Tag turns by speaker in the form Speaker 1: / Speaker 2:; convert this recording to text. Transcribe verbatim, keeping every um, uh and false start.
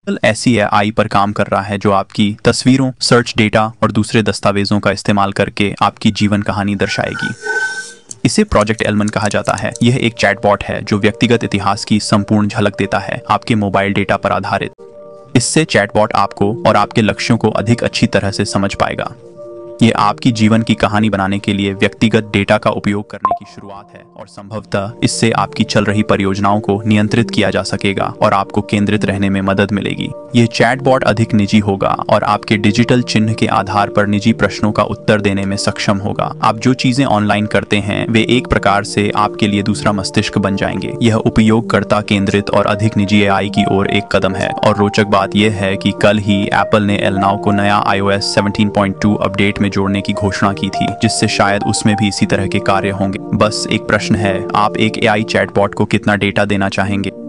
Speaker 1: ऐसी एआई पर काम कर रहा है जो आपकी तस्वीरों, सर्च डेटा और दूसरे दस्तावेजों का इस्तेमाल करके आपकी जीवन कहानी दर्शाएगी। इसे प्रोजेक्ट एलमन कहा जाता है। यह एक चैटबॉट है जो व्यक्तिगत इतिहास की संपूर्ण झलक देता है, आपके मोबाइल डेटा पर आधारित। इससे चैटबॉट आपको और आपके लक्ष्यों को अधिक अच्छी तरह से समझ पाएगा। ये आपकी जीवन की कहानी बनाने के लिए व्यक्तिगत डेटा का उपयोग करने की शुरुआत है और संभवतः इससे आपकी चल रही परियोजनाओं को नियंत्रित किया जा सकेगा और आपको केंद्रित रहने में मदद मिलेगी। ये चैटबॉट अधिक निजी होगा और आपके डिजिटल चिन्ह के आधार पर निजी प्रश्नों का उत्तर देने में सक्षम होगा। आप जो चीजें ऑनलाइन करते हैं वे एक प्रकार से आपके लिए दूसरा मस्तिष्क बन जाएंगे। यह उपयोगकर्ता केंद्रित और अधिक निजी एआई की ओर एक कदम है। और रोचक बात यह है कि कल ही एप्पल ने एल नाउ को नया आईओएस सत्रह पॉइंट दो अपडेट में जोड़ने की घोषणा की थी, जिससे शायद उसमें भी इसी तरह के कार्य होंगे। बस एक प्रश्न है, आप एक एआई चैटबॉट को कितना डेटा देना चाहेंगे?